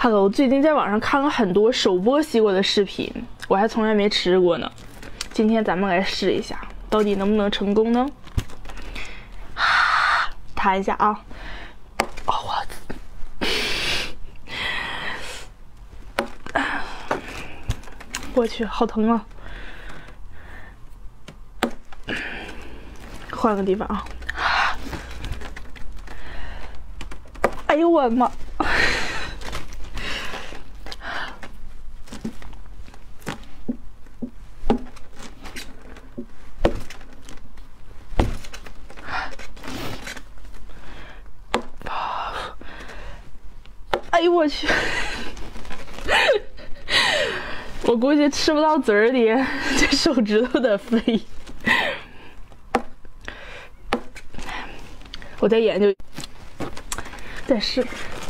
Hello，我最近在网上看了很多手剥西瓜的视频，我还从来没吃过呢。今天咱们来试一下，到底能不能成功呢？弹一下啊！我去，好疼啊！换个地方啊！哎呦我的妈！哎呦我去！我估计吃不到嘴儿里，这手指头得飞。我再研究，再试。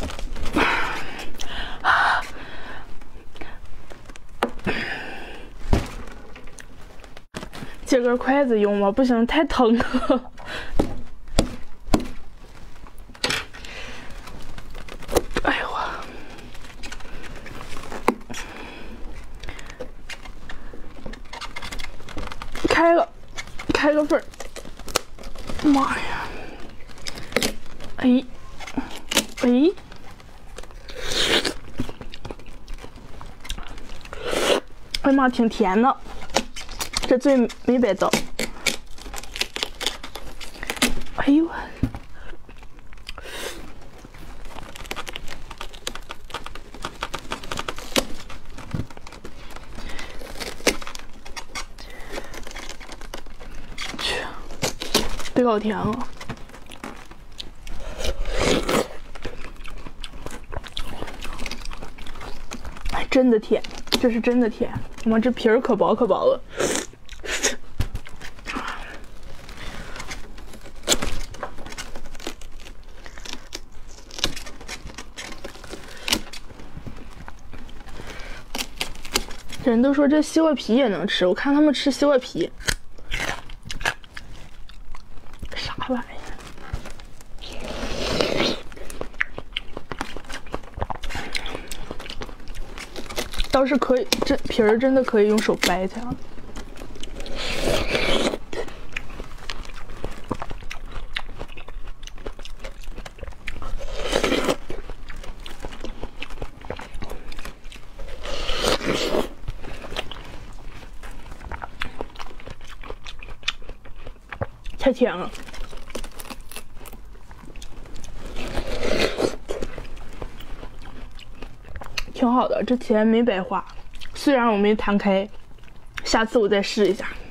借根筷子用吗？不行，太疼了。哎呦我！开个缝儿。妈呀！哎，哎妈，挺甜的，这罪没白遭。哎呦！去，别搞甜了。真的甜，这是真的甜。妈，这皮儿可薄可薄了。人都说这西瓜皮也能吃，我看他们吃西瓜皮，啥玩意儿？倒是可以，这皮儿真的可以用手掰开了。太甜了。挺好的，这钱没白花，虽然我没弹开，下次我再试一下。